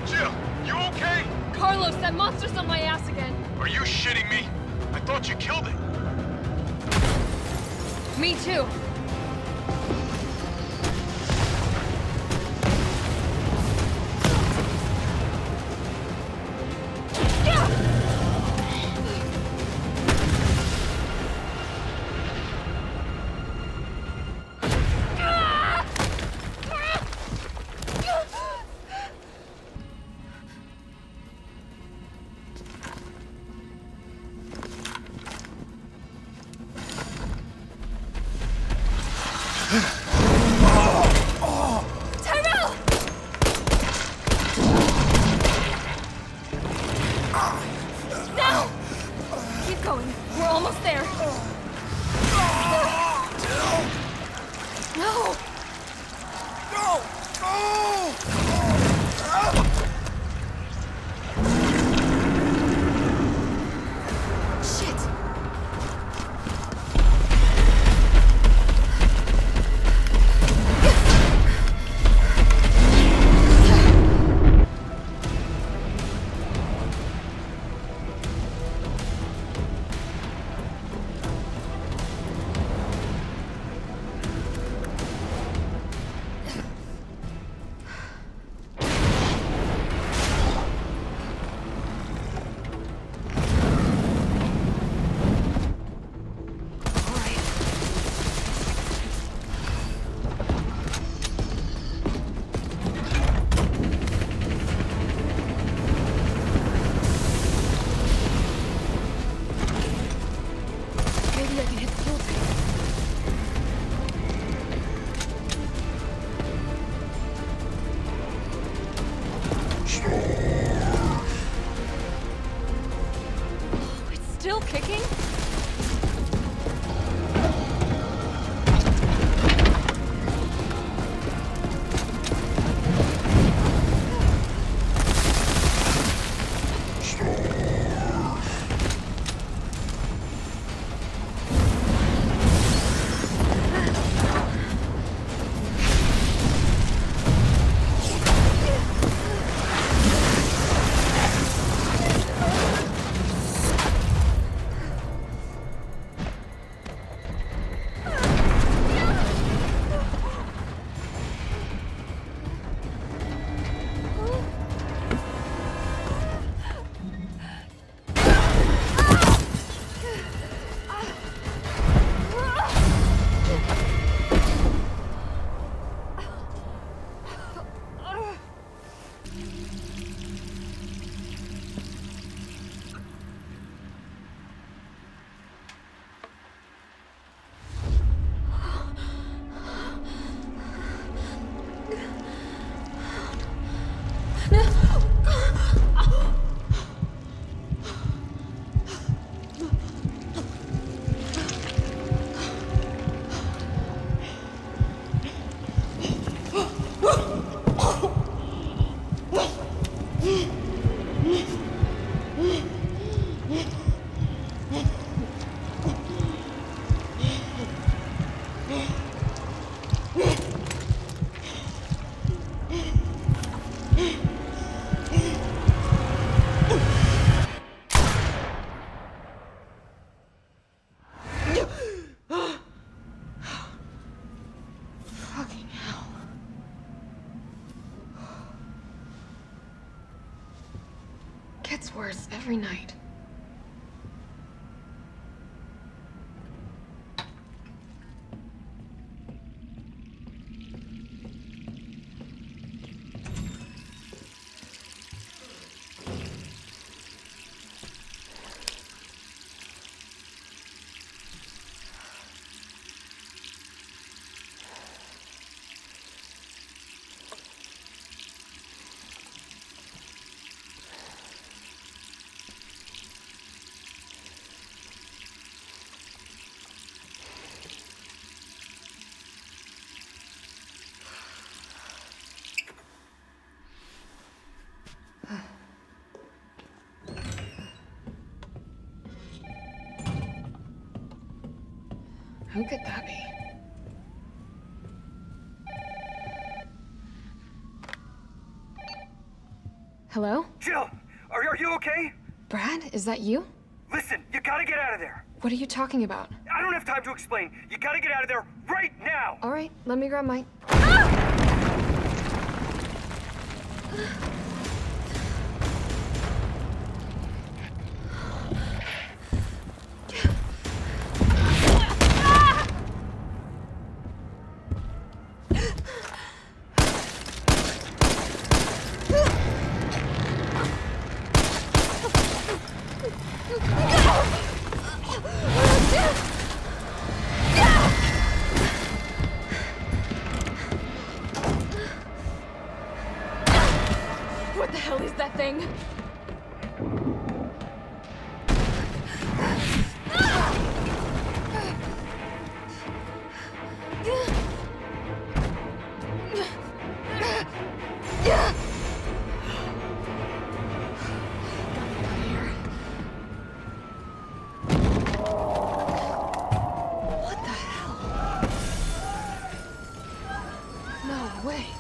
Jill, you okay? Carlos, that monster's on my ass again. Are you shitting me? I thought you killed it. Me too. Gets worse every night. Who could that be? Hello? Jill, are you okay? Brad, is that you? Listen, you gotta get out of there. What are you talking about? I don't have time to explain. You gotta get out of there right now. All right, let me grab my... What the hell is that thing? What the hell? No way.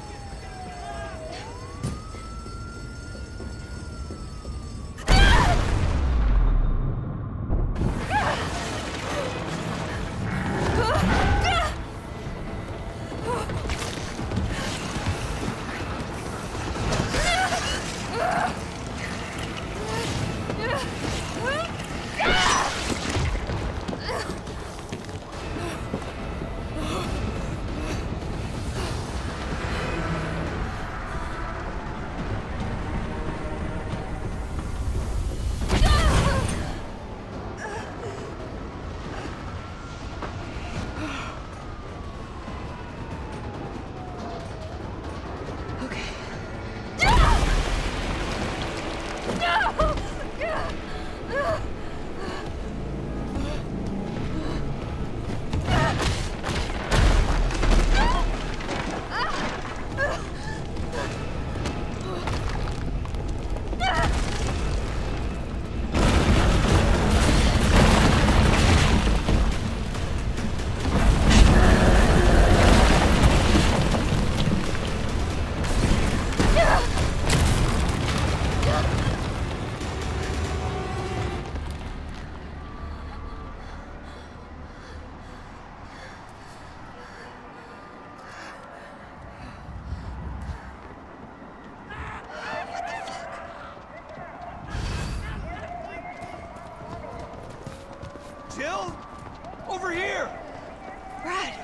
Jill? Over here! Brad,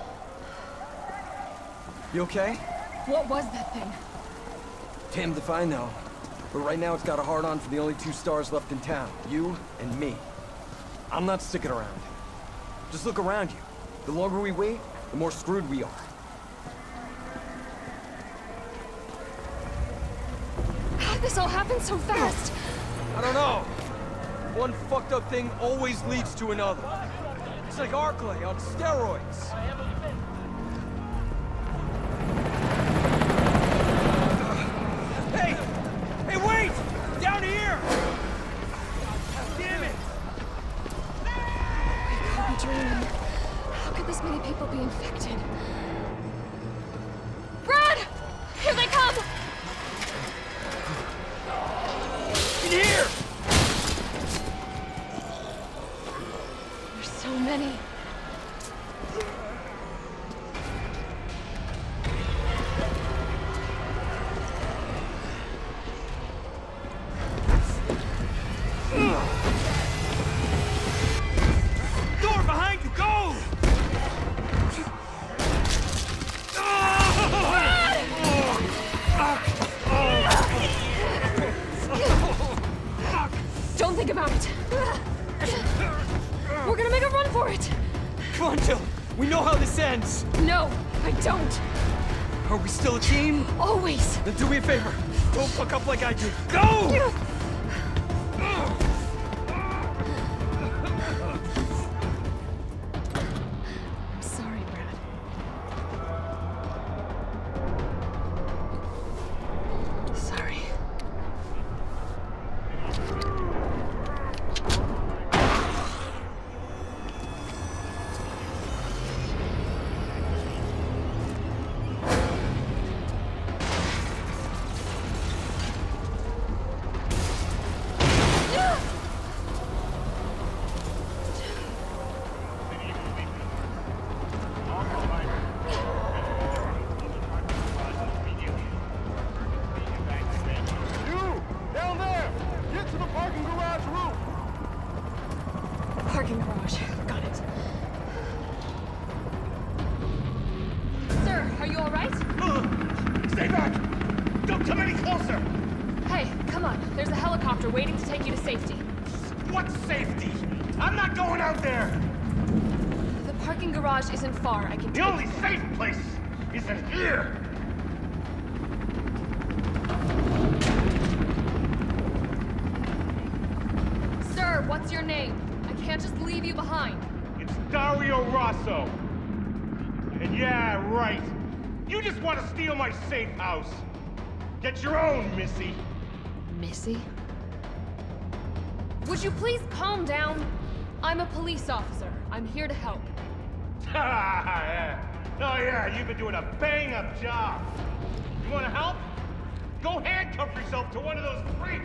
You okay? what was that thing? Damned if I know. But right now it's got a hard-on for the only two stars left in town. You and me. I'm not sticking around. Just look around you. The longer we wait, the more screwed we are. How did this all happen so fast? I don't know. One fucked up thing always leads to another. It's like Arklay on steroids. Hey! Hey, wait! Down here! Damn it! I could be dreaming. How could this many people be infected? Brad! Here they come! In here! There's so many. Door behind you, go! Don't think about it. We're gonna make a run for it. Come on, Jill. We know how this ends. No, I don't. Are we still a team? Always. Then do me a favor. Don't fuck up like I did. Go! I'm sorry, Brad. Sorry. officer! Hey, come on. There's a helicopter waiting to take you to safety. What safety? I'm not going out there! The parking garage isn't far. I can The take only you. safe place is in here! Sir, what's your name? I can't just leave you behind. It's Dario Rosso. And yeah, right. You just want to steal my safe house. Get your own, Missy. Missy? Would you please calm down? I'm a police officer. I'm here to help. Yeah. Oh yeah, you've been doing a bang-up job. You want to help? Go handcuff yourself to one of those freaks.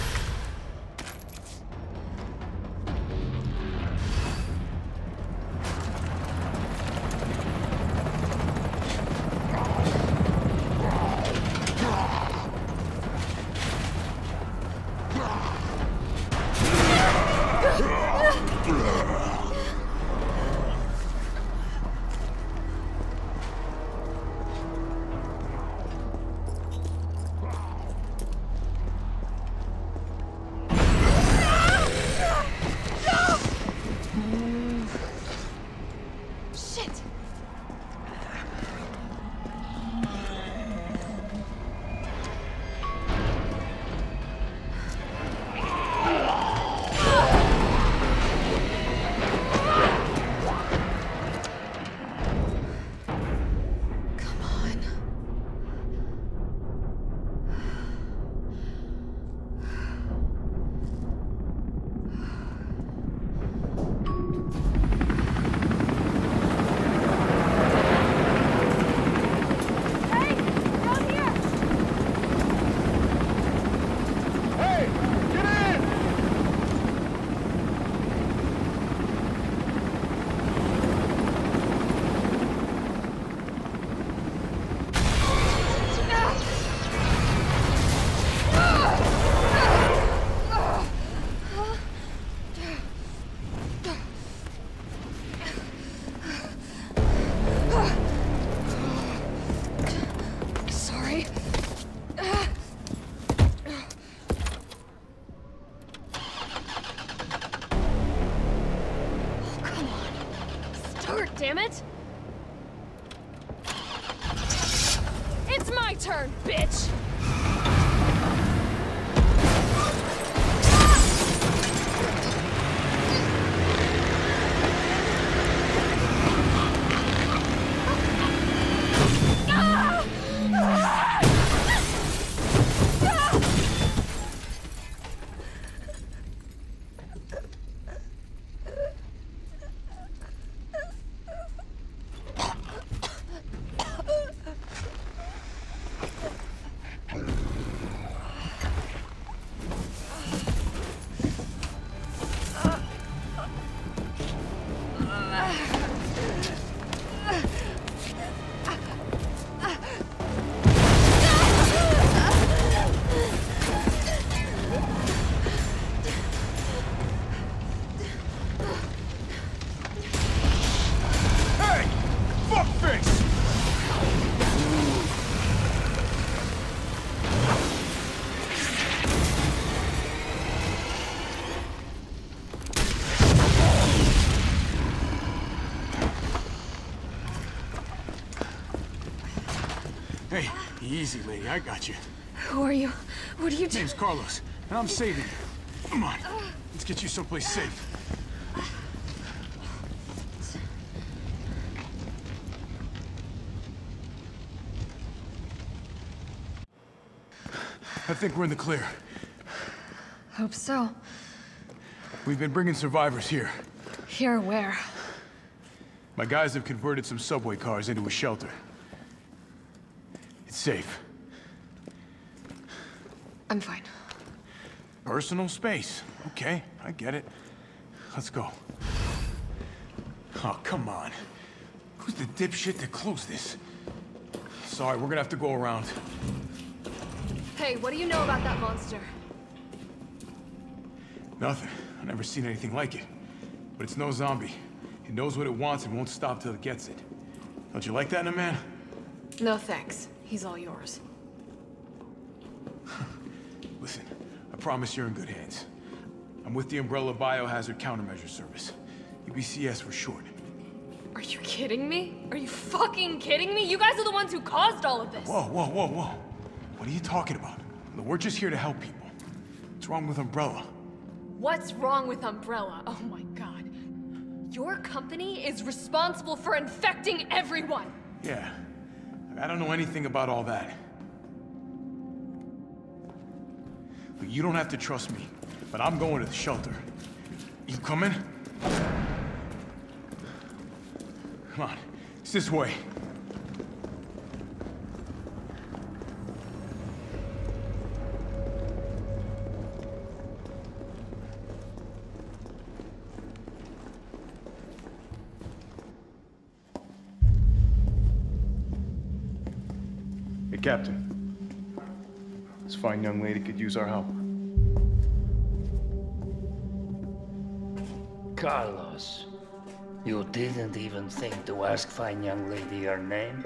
Shit! Come on. Hey! Down here! Hey, get in! Sorry. Oh, come on. Start, damn it! It's my turn, bitch! Hey! Fuckface! Hey, easy, lady. I got you. Who are you? What are you doing? Name's Carlos, and I'm saving you. Come on, let's get you someplace safe. I think we're in the clear. Hope so. We've been bringing survivors here. Here where? My guys have converted some subway cars into a shelter. It's safe. I'm fine. Personal space. Okay, I get it. Let's go. Oh, come on. Who's the dipshit that closed this? Sorry, we're gonna have to go around. Hey, what do you know about that monster? Nothing. I've never seen anything like it. But it's no zombie. It knows what it wants and won't stop till it gets it. Don't you like that in a man? No thanks. He's all yours. Listen, I promise you're in good hands. I'm with the Umbrella Biohazard Countermeasure Service. UBCS for short. Are you kidding me? Are you fucking kidding me? You guys are the ones who caused all of this! Whoa, whoa, whoa, whoa. What are you talking about? Look, we're just here to help people. What's wrong with Umbrella? What's wrong with Umbrella? Oh my god. Your company is responsible for infecting everyone! Yeah. I don't know anything about all that. Look, you don't have to trust me, but I'm going to the shelter. You coming? Come on, it's this way. Hey, Captain. This fine young lady could use our help. Carlos, you didn't even think to ask fine young lady her name?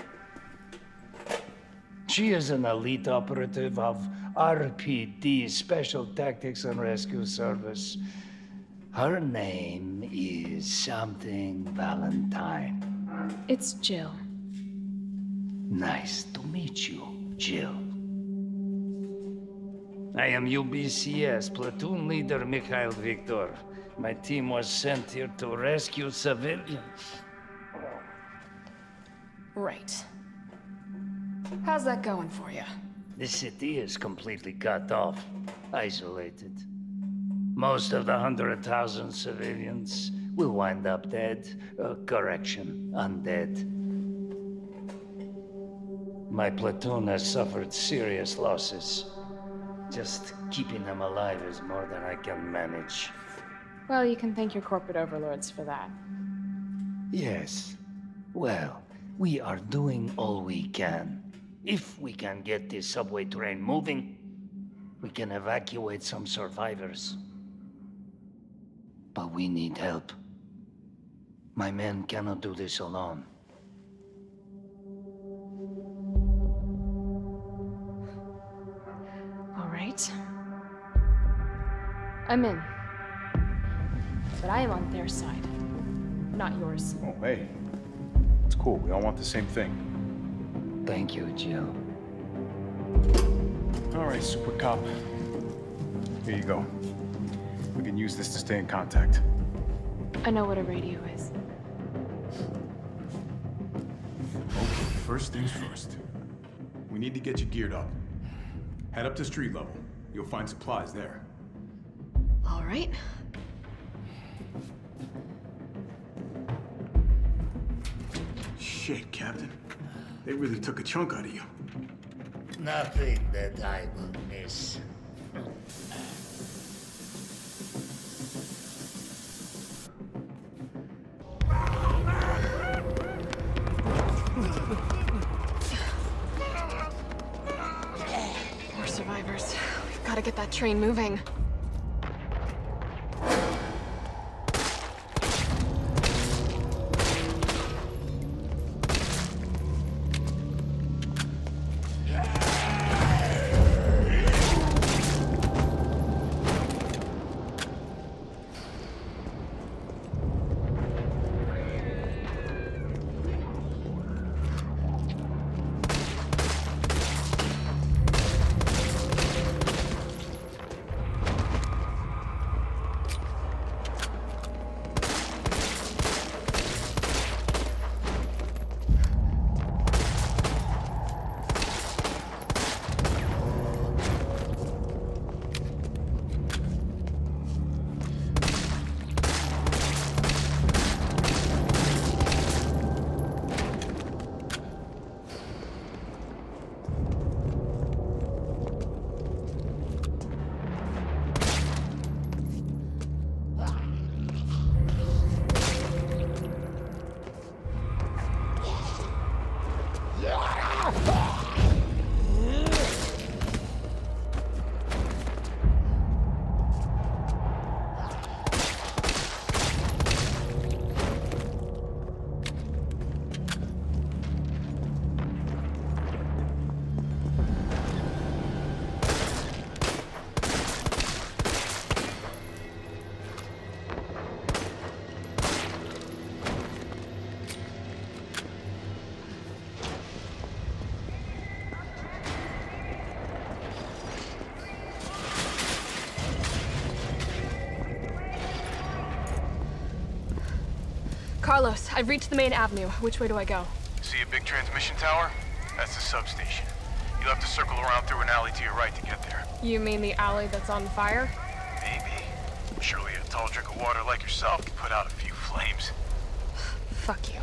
She is an elite operative of RPD, Special Tactics and Rescue Service. Her name is something Valentine. It's Jill. Nice to meet you, Jill. I am UBCS Platoon Leader Mikhail Viktor. My team was sent here to rescue civilians. Right. How's that going for you? The city is completely cut off, isolated. Most of the 100,000 civilians will wind up dead. Correction, undead. My platoon has suffered serious losses. Just keeping them alive is more than I can manage. Well, you can thank your corporate overlords for that. Yes. Well, we are doing all we can. If we can get this subway train moving, we can evacuate some survivors. But we need help. My men cannot do this alone. All right. I'm in. But I am on their side, not yours. Oh, hey. It's cool. We all want the same thing. Thank you, Jill. All right, Super Cop. Here you go. We can use this to stay in contact. I know what a radio is. Okay, first things first. We need to get you geared up. Head up to street level. You'll find supplies there. All right. Shit, Captain. They really took a chunk out of you. Nothing that I will miss. More survivors. We've got to get that train moving. Carlos, I've reached the main avenue. Which way do I go? See a big transmission tower? That's the substation. You'll have to circle around through an alley to your right to get there. You mean the alley that's on fire? Maybe. Surely a tall drink of water like yourself can put out a few flames. Fuck you.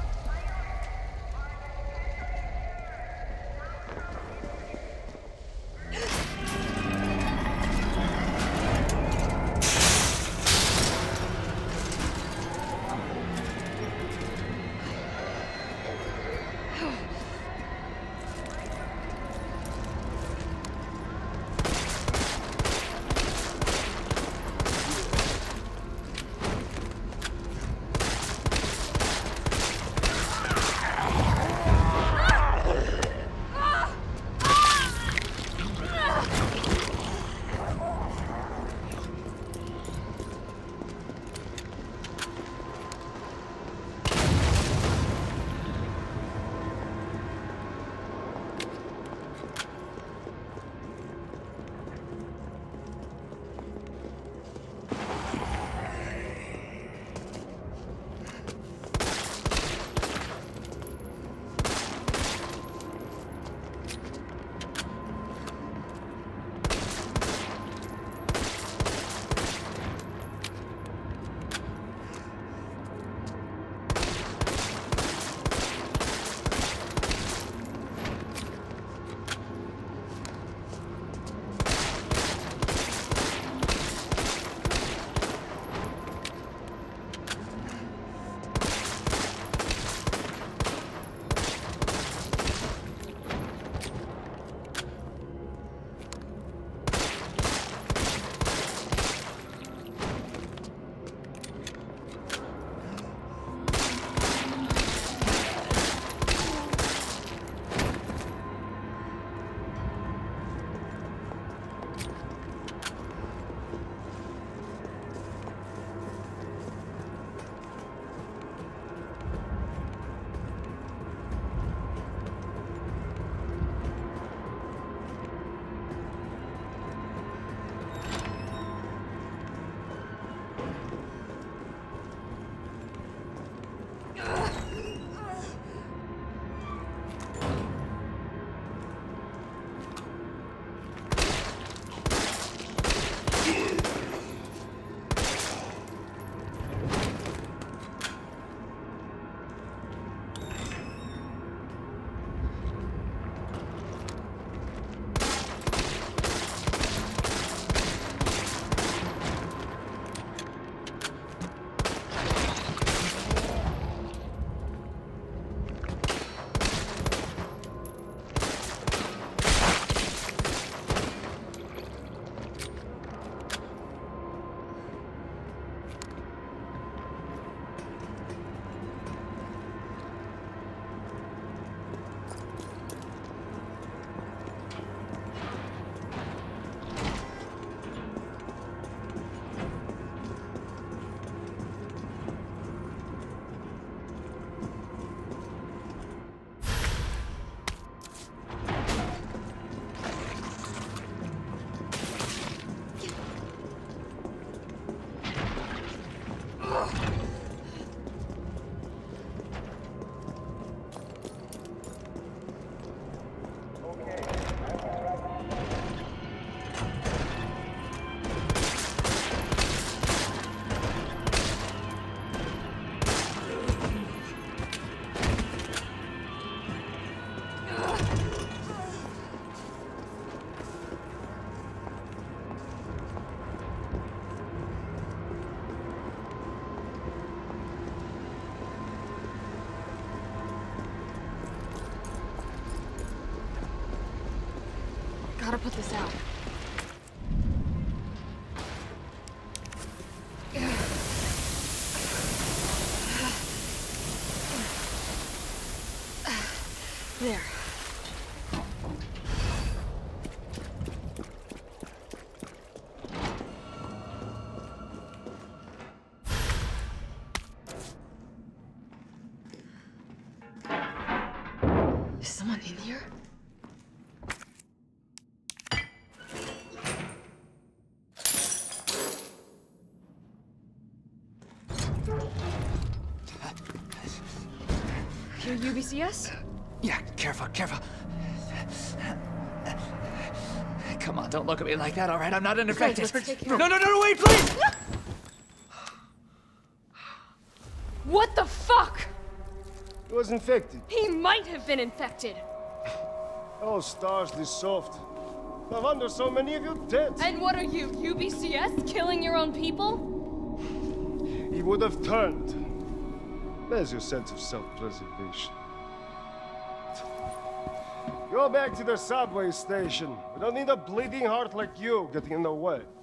Gotta put this out. There. Is someone in here? You're UBCS? Yeah, careful, careful. Come on, don't look at me like that, all right? I'm not an infected. let's take No, wait, please! What the fuck? He was infected. He might have been infected. Oh, stars, this soft. No wonder so many of you dead. And what are you, UBCS? Killing your own people? He would have turned. There's your sense of self-preservation. Go back to the subway station. We don't need a bleeding heart like you getting in the way.